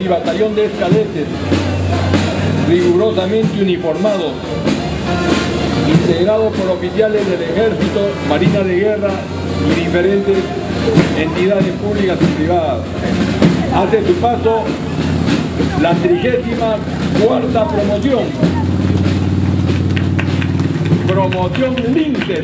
y batallón de cadetes, rigurosamente uniformados, integrados por oficiales del Ejército, Marina de Guerra y diferentes entidades públicas y privadas. Hace su paso la 34ª promoción, promoción Linces.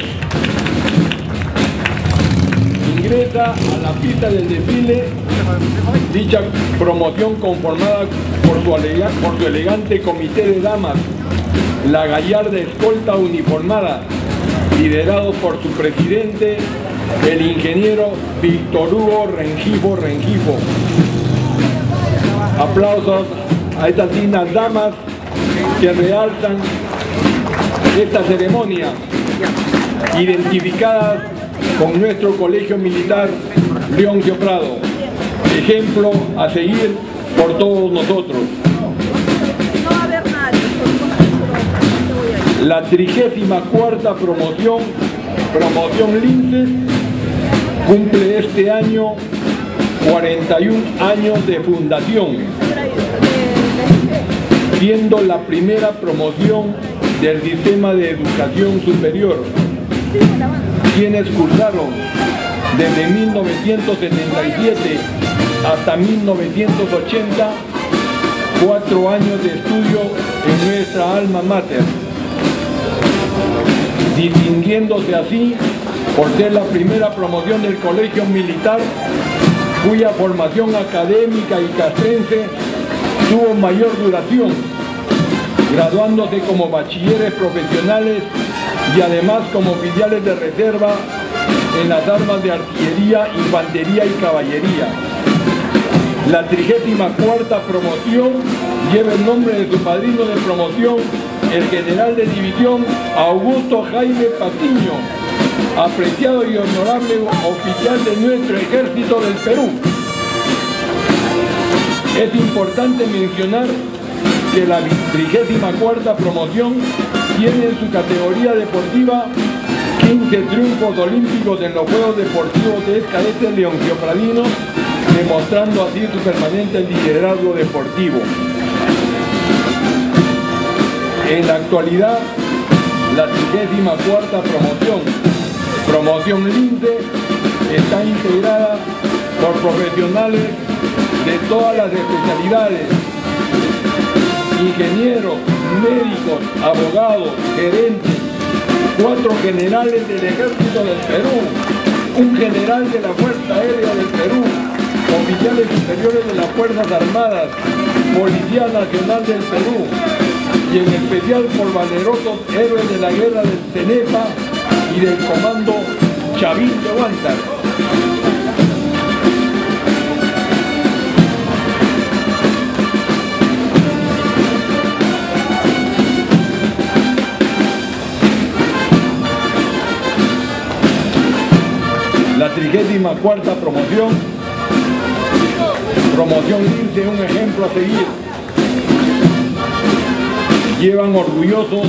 Ingresa a la pista del desfile dicha promoción conformada por su elegante comité de damas, la gallarda escolta uniformada, liderado por su presidente, el ingeniero Víctor Hugo Rengifo. Aplausos a estas dignas damas que realzan esta ceremonia, identificadas con nuestro Colegio Militar Leoncio Prado, ejemplo a seguir por todos nosotros. La 34ª promoción Linces cumple este año 41 años de fundación, siendo la primera promoción del sistema de educación superior, quienes cursaron desde 1977 hasta 1980 4 años de estudio en nuestra alma mater, distinguiéndose así por ser la primera promoción del Colegio Militar cuya formación académica y castrense tuvo mayor duración, graduándose como bachilleres profesionales y además como oficiales de reserva en las armas de artillería, infantería y caballería. La 34ª promoción lleva el nombre de su padrino de promoción, el general de división Augusto Jaime Patiño, apreciado y honorable oficial de nuestro Ejército del Perú. Es importante mencionar que la 34ª promoción tiene en su categoría deportiva 15 triunfos olímpicos en los Juegos Deportivos de cadetes leonciopradinos, demostrando así su permanente liderazgo deportivo. En la actualidad, la 34ª promoción Lince, está integrada por profesionales de todas las especialidades, ingenieros, médicos, abogados, gerentes, 4 generales del Ejército del Perú, un general de la Fuerza Aérea del Perú, oficiales superiores de las Fuerzas Armadas, Policía Nacional del Perú, y en especial por valerosos héroes de la guerra del CENEPA y del Comando Chavín de Huántar. La 34ª promoción Lince, un ejemplo a seguir. Llevan orgullosos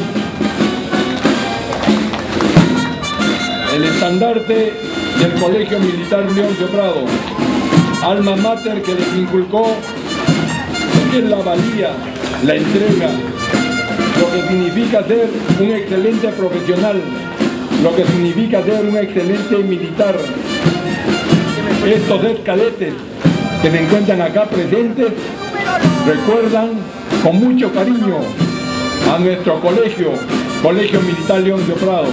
el estandarte del Colegio Militar Leoncio Prado, alma mater que les inculcó lo que es la valía, la entrega, lo que significa ser un excelente profesional, lo que significa ser un excelente militar. Estos cadetes que se encuentran acá presentes recuerdan con mucho cariño a nuestro Colegio Militar Leoncio Prado,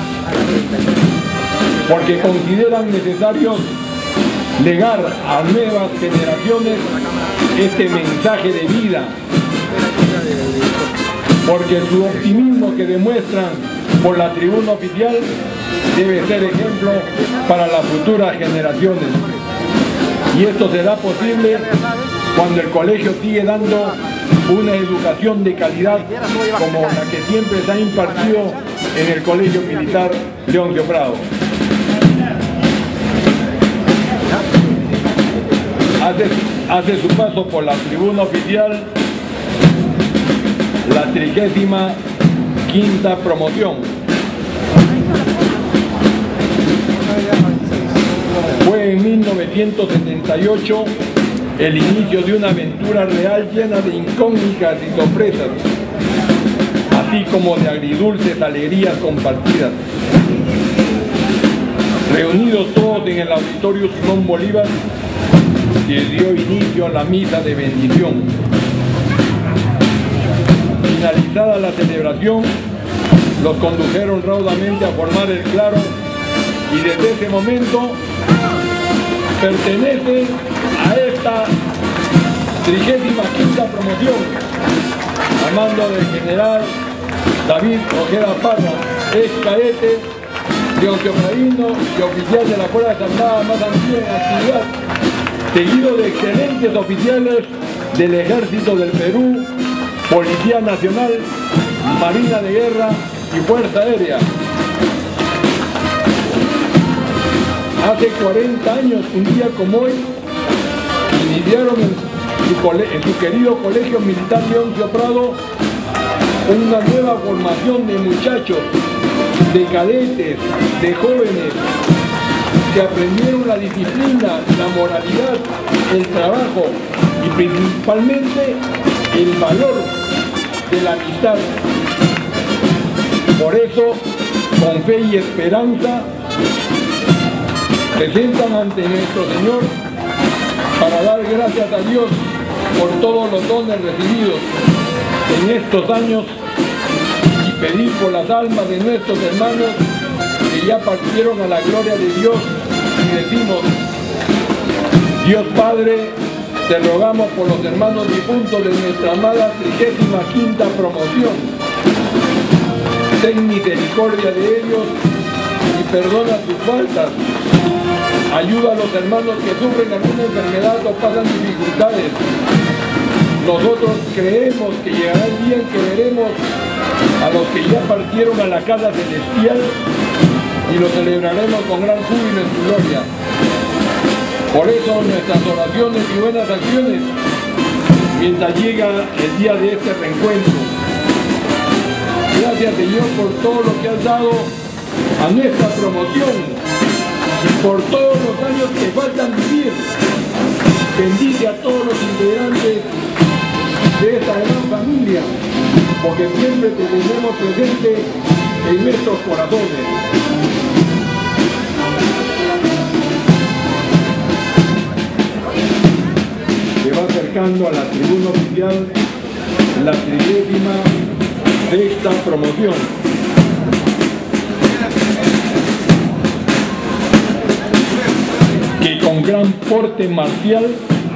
porque consideran necesarios legar a nuevas generaciones este mensaje de vida, porque su optimismo que demuestran por la tribuna oficial debe ser ejemplo para las futuras generaciones. Y esto será posible cuando el colegio sigue dando una educación de calidad como la que siempre se ha impartido en el Colegio Militar Leoncio Prado. Hace su paso por la tribuna oficial la 35ª promoción. Fue en 1978 el inicio de una aventura real llena de incógnitas y sorpresas, así como de agridulces alegrías compartidas. Reunidos todos en el Auditorio Simón Bolívar, se dio inicio a la misa de bendición. Finalizada la celebración, los condujeron raudamente a formar el claro y desde ese momento pertenece a esta 35ª promoción, al mando del general David Ojeda Parra, ex cadete de Leoncio-Praíno y oficial de la Fuerza Armada más antigua en actividad, seguido de excelentes oficiales del Ejército del Perú, Policía Nacional, Marina de Guerra y Fuerza Aérea. Hace 40 años, un día como hoy, iniciaron en su querido Colegio Militar Leoncio Prado una nueva formación de muchachos, de cadetes, de jóvenes, que aprendieron la disciplina, la moralidad, el trabajo y principalmente el valor de la amistad. Por eso, con fe y esperanza, presentan ante nuestro Señor para dar gracias a Dios por todos los dones recibidos en estos años y pedir por las almas de nuestros hermanos que ya partieron a la gloria de Dios, y decimos: Dios Padre, te rogamos por los hermanos difuntos de nuestra amada 35ª promoción. Ten misericordia de ellos y perdona sus faltas. Ayuda a los hermanos que sufren alguna enfermedad o pasan dificultades. Nosotros creemos que llegará el día en que veremos a los que ya partieron a la casa celestial y lo celebraremos con gran júbilo en su gloria. Por eso nuestras oraciones y buenas acciones mientras llega el día de este reencuentro. Gracias, Señor, por todo lo que has dado a nuestra promoción y por todos los años que faltan vivir. Bendice a todos los integrantes de esta gran familia, porque siempre te tendremos presente en nuestros corazones. Se va acercando a la tribuna oficial la 36ª promoción. Que con gran porte marcial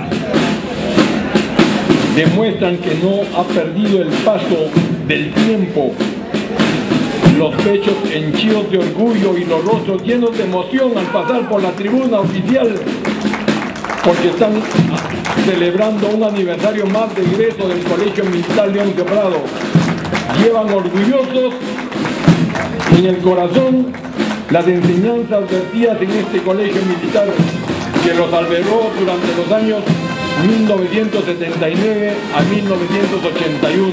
demuestran que no ha perdido el paso del tiempo, los pechos henchidos de orgullo y los rostros llenos de emoción al pasar por la tribuna oficial, porque están celebrando un aniversario más de egreso del Colegio Militar Leoncio Prado. Llevan orgullosos en el corazón las enseñanzas vertidas en este colegio militar que los albergó durante los años 1979 a 1981.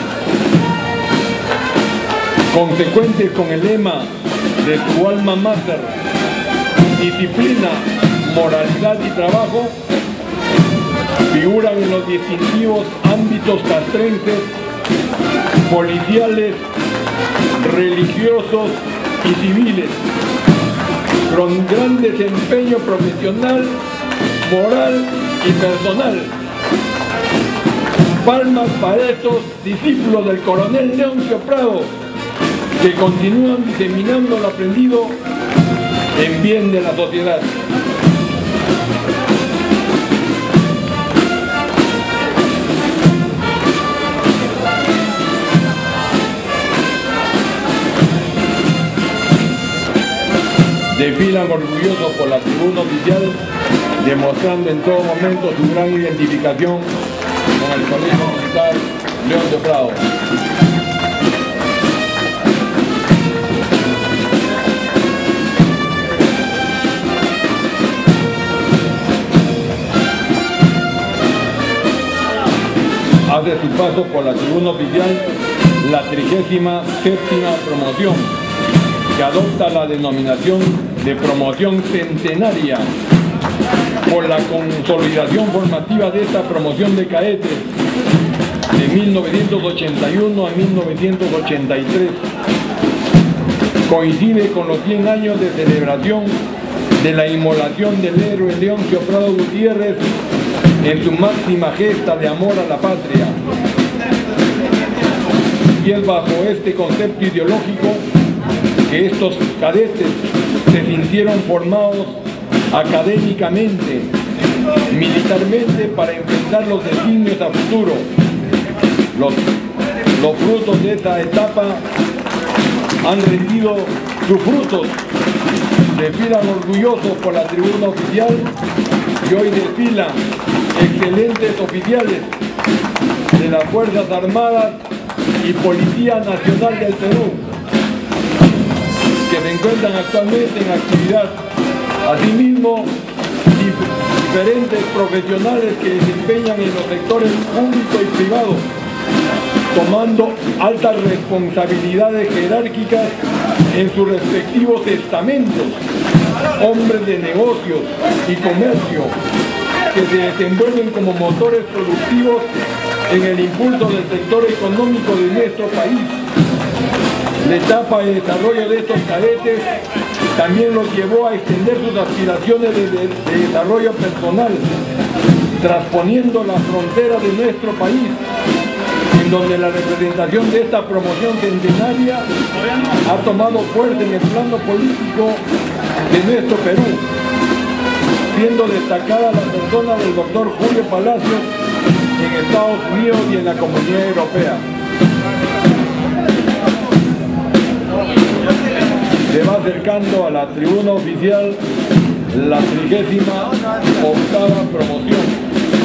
Consecuentes con el lema de su alma mater, disciplina, moralidad y trabajo, figuran en los distintivos ámbitos castrenses, policiales, religiosos y civiles, con gran desempeño profesional, moral y personal. Palmas para estos discípulos del coronel Leoncio Prado, que continúan diseminando lo aprendido en bien de la sociedad. Desfilan orgullosos por la tribuna oficial, demostrando en todo momento su gran identificación con el Colegio Militar Leoncio Prado. Hace su paso por la tribuna oficial la 37ª promoción, que adopta la denominación de promoción centenaria, por la consolidación formativa de esta promoción de cadetes de 1981 a 1983. Coincide con los 100 años de celebración de la inmolación del héroe Leoncio Prado Gutiérrez en su máxima gesta de amor a la patria. Y es bajo este concepto ideológico que estos cadetes se sintieron formados académicamente, militarmente, para enfrentar los designios a futuro. Los frutos de esta etapa han rendido sus frutos. Desfilan orgullosos por la tribuna oficial y hoy desfilan excelentes oficiales de las Fuerzas Armadas y Policía Nacional del Perú, que se encuentran actualmente en actividad. Asimismo, diferentes profesionales que desempeñan en los sectores público y privado, tomando altas responsabilidades jerárquicas en sus respectivos estamentos, hombres de negocios y comercio que se desenvuelven como motores productivos en el impulso del sector económico de nuestro país. La etapa de desarrollo de estos cadetes también los llevó a extender sus aspiraciones de desarrollo personal, transponiendo las fronteras de nuestro país, en donde la representación de esta promoción centenaria ha tomado fuerza en el plano político de nuestro Perú, siendo destacada la persona del doctor Julio Palacios en Estados Unidos y en la Comunidad Europea. Se va acercando a la tribuna oficial la 38ª promoción.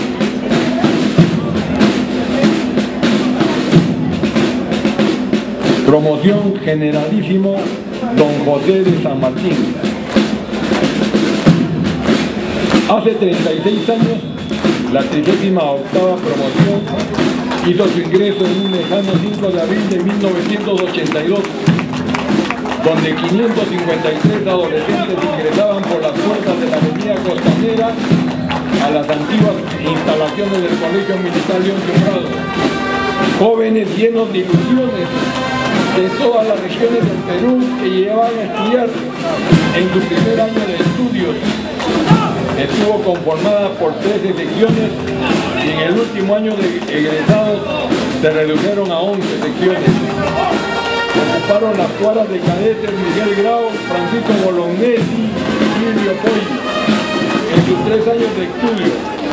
Promoción Generalísimo Don José de San Martín. Hace 36 años, la 38ª promoción hizo su ingreso en un lejano 5 de abril de 1982, donde 553 adolescentes ingresaban por las puertas de la avenida Costanera a las antiguas instalaciones del Colegio Militar Leoncio Prado. Jóvenes llenos de ilusiones de todas las regiones del Perú que llegaban a estudiar en su primer año de estudios. Estuvo conformada por 13 secciones y en el último año de egresados se redujeron a 11 secciones. Ocuparon las cuadras de cadetes Miguel Grau, Francisco Bolognesi y Silvio Poy en sus 3 años de estudio.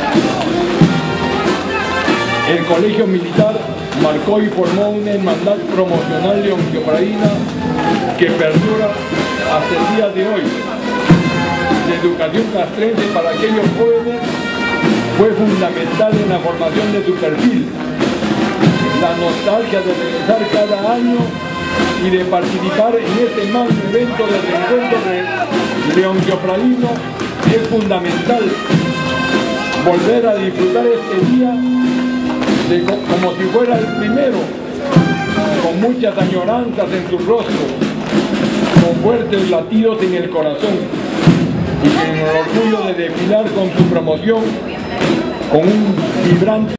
El Colegio Militar marcó y formó una hermandad promocional leoncio-praína que perdura hasta el día de hoy. La educación castrense para aquellos jóvenes fue fundamental en la formación de su perfil. La nostalgia de regresar cada año y de participar en este magno evento del reencuentro leoncio-praíno es fundamental. Volver a disfrutar este día como si fuera el primero, con muchas añoranzas en su rostro, con fuertes latidos en el corazón, y con el orgullo de desfilar con su promoción con un vibrante